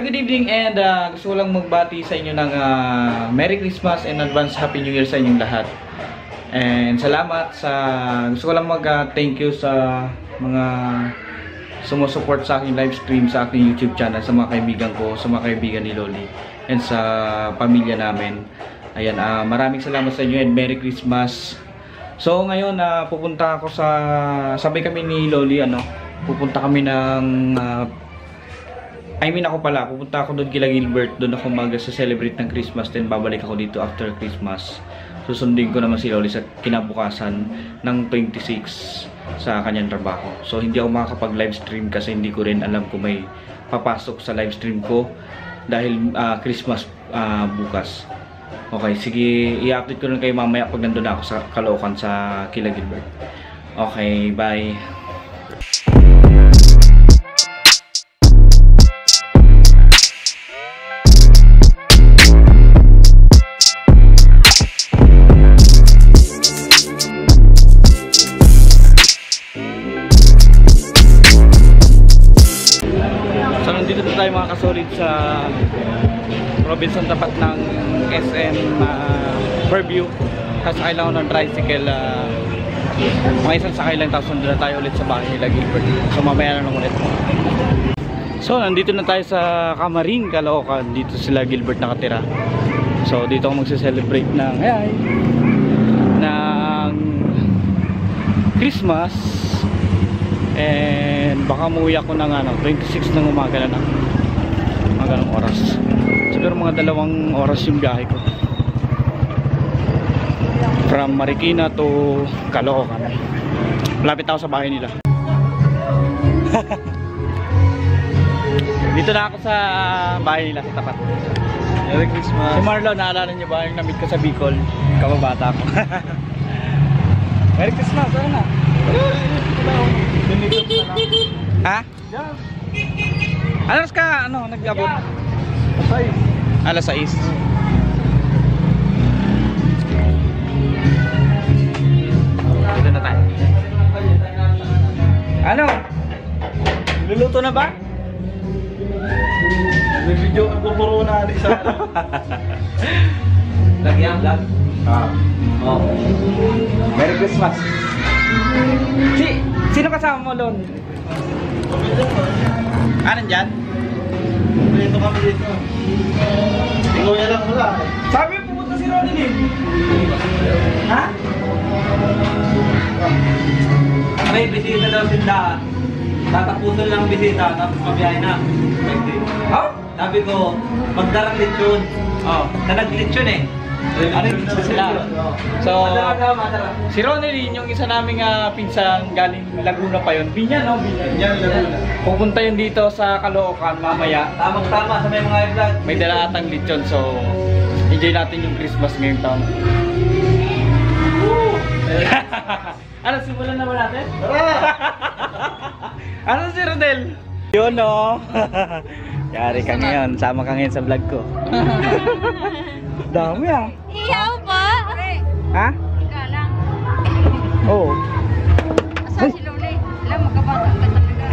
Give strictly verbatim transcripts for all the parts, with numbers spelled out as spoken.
good evening and uh, gusto ko lang magbati sa inyo ng uh, Merry Christmas and advance Happy New Year sa inyong lahat. And salamat sa, gusto ko lang mag-thank uh, you sa mga sumusupport sa aking live stream sa aking YouTube channel, sa mga kaibigan ko, sa mga kaibigan ni Loli, and sa pamilya namin. Ayan, uh, maraming salamat sa inyo and Merry Christmas. So ngayon, uh, pupunta ako sa, sabay kami ni Loli, ano, pupunta kami ng uh, I mean ako pala, pupunta ako doon kila Gilbert, doon ako mag-celebrate ng Christmas, then babalik ako dito after Christmas. Susundin ko naman si Loli sa kinabukasan ng twenty-six sa kanyang trabaho. So hindi ako makakapag-live stream kasi hindi ko rin alam kung may papasok sa live stream ko dahil uh, Christmas uh, bukas. Okay, sige, i-update ko rin kayo mamaya pag nandun ako sa Caloocan sa kila Gilbert. Okay, bye! Tayo mga kasolid sa Robinson tapat ng S M uh, Fairview. Kasakay lang ako ng tricycle, uh, mga isang sakay lang, tapos nandun na tayo ulit sa bahay nila Gilbert. So mamaya na lang ulit. So nandito na tayo sa Camarin, Caloocan. Dito sila Gilbert nakatira. So dito ako magse-celebrate ng ay, ng Christmas. And baka umuwi ako ng ano, twenty-six ng umaga na lang. Mga ganong oras. Siguro mga dalawang oras yung biyahe ko. From Marikina to Caloocan. Malapit ako sa bahay nila. Dito na ako sa bahay nila sa tapat. Merry Christmas. Si Marlon, naalala niyo ba yung na-meet ko sa Bicol? Kababata ko. Merry Christmas, ano na? Ha? Alas ka, ano, nag-abot? Alas sais. Dito na tayo. Ano? Luluto na ba? May video ang pupuro na di sa ano. Lagi ang vlog? Ah. Oh. Merry Christmas. Si, sino kasama mo doon? Ah, nandyan? Dito kami dito. Ikaw yan lang wala. Sabi mo pupunta si Ronnie din. Ha? May bisita daw sindahan. Tatapusan lang bisita, tapos mabiyahe na. Oh? Sabi ko, magdarang lechon. Oh. Na nag-lechon eh. Ano yung sila? So, si Ronnie yung isa naming uh, pinsan galing Laguna pa yun. Binyan, no? Binyan. Yan Laguna. Pupunta yun dito sa Caloocan mamaya. Tamang-tama sa may mga vlog. May dala atang lechon, so enjoy natin yung Christmas ngayong taon. Ano, simulan na ba natin? Ano si Rodel? Yun, no? Yari ka ngayon, sama ka ngayon sa vlog ko. Dami ah. Iyaw ba? Ha? Ika lang. Oo. Asa si Loli? Alam, magkabata ka talaga.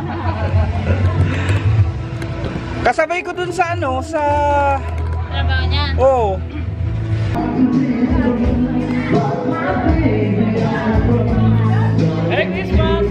Kasabay ko dun sa ano, sa... Trabaho niya? Oo. Merry Christmas!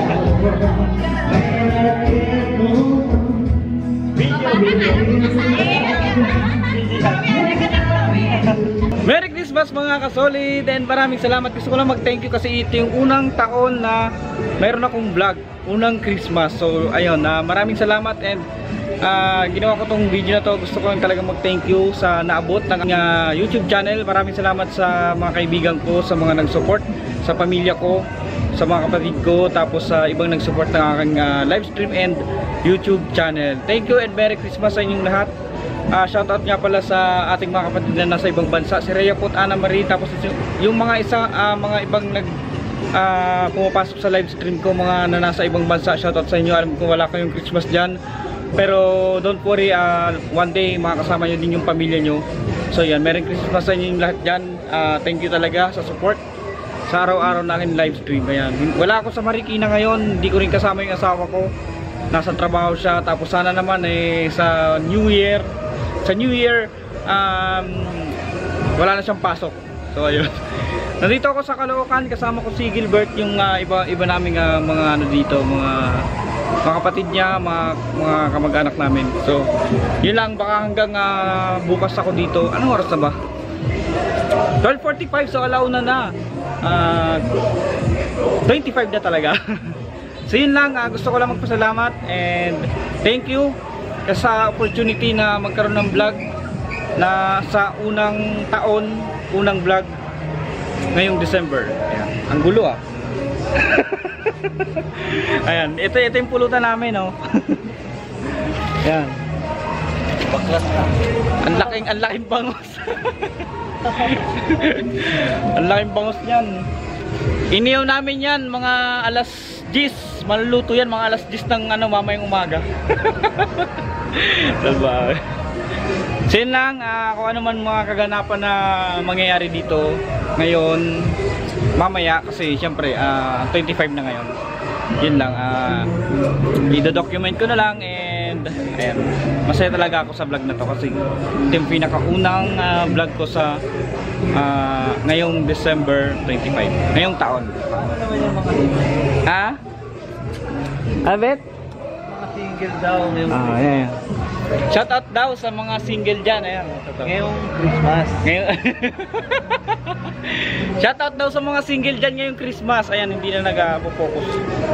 Merry Christmas mga kasolid, and maraming salamat. Gusto ko lang mag-thank you kasi ito yung unang taon na mayroon akong vlog, unang Christmas. So ayun, uh, maraming salamat, and uh, ginawa ko tong video na to. Gusto ko lang talaga mag-thank you sa naabot ng uh, YouTube channel. Maraming salamat sa mga kaibigan ko, sa mga nag-support, sa pamilya ko, sa mga kapatid ko, tapos sa uh, ibang nag-support ng aking uh, live stream and YouTube channel. Thank you and Merry Christmas sa inyong lahat. Uh, shoutout nga pala sa ating mga kapatid na nasa ibang bansa, si Rhea Pot, Ana Marie, tapos yung mga isa uh, mga ibang nag uh, pumapasok sa live stream ko, mga na nasa ibang bansa. Shoutout sa inyo. Alam ko wala kayong Christmas dyan, pero don't worry, uh, one day makakasama nyo din yung pamilya nyo. So yan, Merry Christmas sa inyo lahat dyan. uh, Thank you talaga sa support sa araw-araw na aking live stream. Ayan, wala ako sa Marikina ngayon, hindi ko rin kasama yung asawa ko. nasa trabaho siya. Tapos sana naman eh sa New Year, sa New Year um, wala na siyang pasok. So ayun. Nandito ako sa Caloocan, kasama ko si Gilbert, yung uh, iba iba naming uh, mga ano dito, mga mga kapatid niya, mga, mga kamag-anak namin. So yun lang, baka hanggang uh, bukas ako dito. Anong oras na ba? twelve forty-five, so alauna na. Uh, twenty-five na talaga. So yun lang, uh, gusto ko lang magpasalamat and thank you sa opportunity na magkaroon ng vlog na sa unang taon, unang vlog ngayong December. Ayan, ang gulo ah. Ayan, ito, ito yung pulutan namin, no? Ayan. Baklas na. Ang laking, ang laking bangos. Ang laking bangos niyan. Iniyaw namin yan mga alas diyes. Maluluto yan mga alas diyes ng ano, mamayang umaga. Diba? So yun lang, uh, kung ano man mga kaganapan na mangyayari dito ngayon, mamaya, kasi syempre uh, twenty-five na ngayon. Yun lang, uh, i-document ko na lang and ayan, masaya talaga ako sa vlog na to kasi ito yung pinakaunang uh, vlog ko sa uh, ngayong December twenty-five, ngayong taon. Paano naman yung mga Ha? Abet? mga single daw ngayong, Ah, ayan. Shout out daw sa mga single dyan. Ayan. ngayong Christmas? Ngayon. Shout out daw sa mga single dyan ngayong Christmas. Ayan, hindi na nag-focus.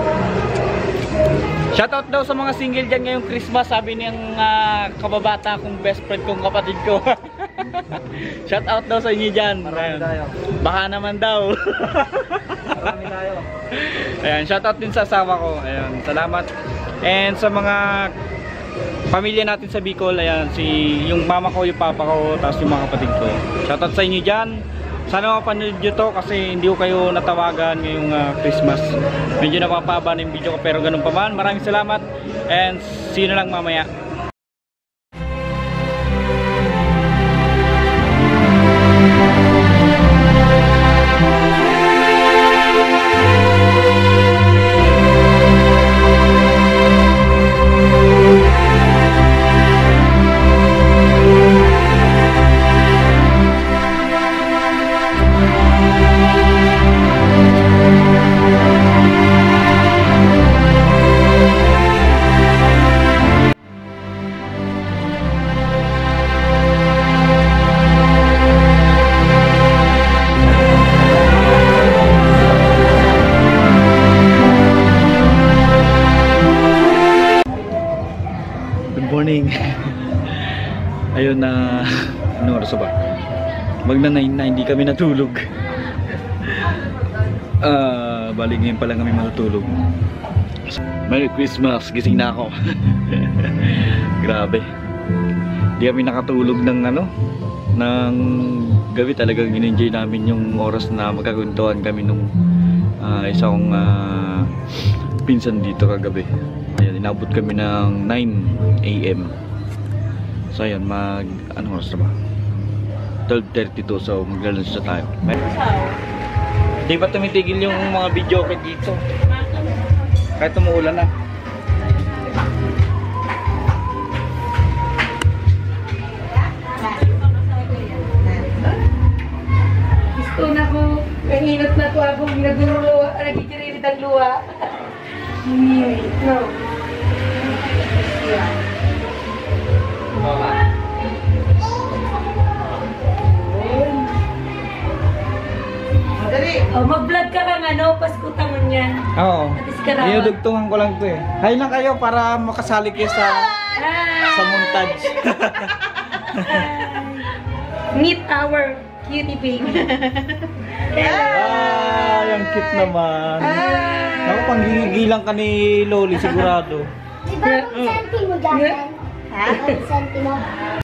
Shout out daw sa mga single dyan ngayong Christmas. Sabi niyang uh, kababata kong best friend kong kapatid ko. Shout out daw sa inyo dyan. Marami Ayan. tayo. Baka naman daw. Marami tayo. Ayan, shout out din sa asawa ko. Ayan, salamat. And sa mga pamilya natin sa Bicol, ayan, si yung mama ko, yung papa ko, tapos yung mga kapatid ko. Shoutout sa inyo dyan. Sana mapanood nyo to kasi hindi ko kayo natawagan ngayong uh, Christmas. Medyo napapaba na yung video ko pero ganun pa man. Maraming salamat and see you na lang mamaya. Morning. Ayun na, ano oras ba? Magna nine na hindi kami natulog. Ah, uh, bali ngayon pa lang kami matutulog. Merry Christmas, gising na ako. Grabe. Hindi kami nakatulog ng ano, ng gabi. Talagang in-enjoy namin yung oras na magkakuntuhan kami nung uh, isang uh, pinsan dito kagabi. Ayan, inabot kami ng nine A M So ayan, mag ano oras na ba? twelve thirty-two, so magla-lunch na tayo. Di ba tumitigil yung mga video ko dito? Kahit umuulan na. Gusto na ko, kahinot na ko akong ginaguluwa, nagkikiririt ang luwa. No. Yeah. Oh, mag-vlog ka kang ano, Pasko tangon yan. Oo. Atis ka raw. Dinudugtungan ko lang to eh. Hay lang kayo para makasali kayo sa Hi! sa montage. Meet our cutie baby. Ah, yung cute naman. Ako pang gigilang ka ni Loli sigurado. Di ba ang senti mo dyan? Ha? Ang senti mo?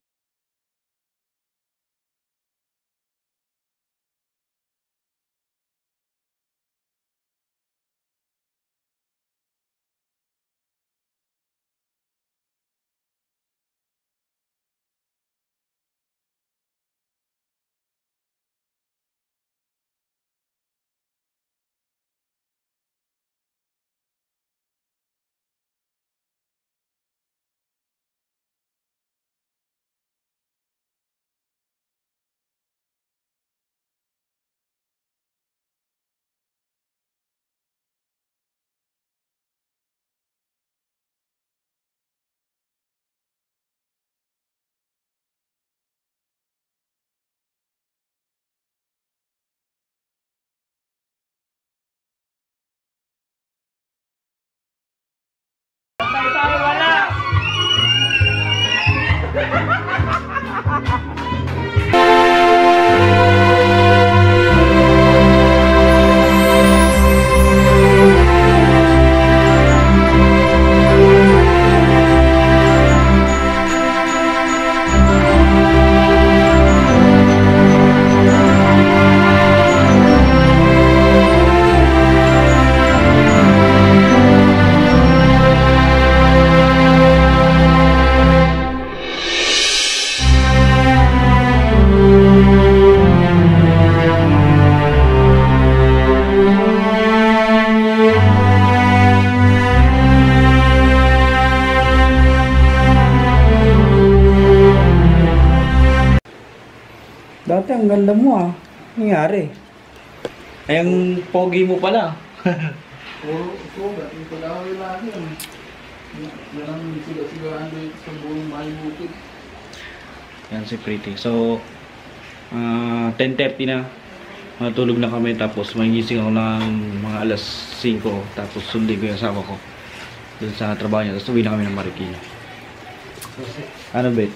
Ate, ang ganda mo ah. Nangyari. Ay, ang pogi mo pala. Puro ito, dating pag-away lang yan. Yan ang sila-silaan dito sa buong bahay bukid. Yan si Pretty. So, ah, ten thirty na. Matulog na kami tapos magising ako ng mga alas singko. Tapos sundin ko yung asawa ko dun sa trabaho niya. Tapos uwi na kami ng Marikina. Ano, Bet?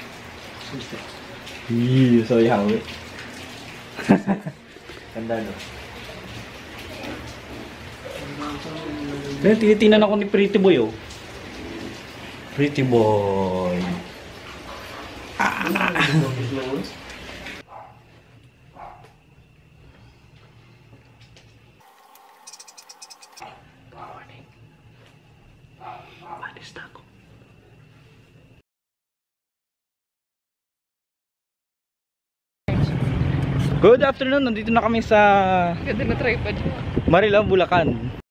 Yee, so yawi. Ganda, no? Dahil tinitingnan ako ni Pretty Boy, oh. Pretty Boy. Ah. Morning. Malis na ako. Good afternoon, nandito na kami sa Ganda na tripod. Marilao, Bulacan.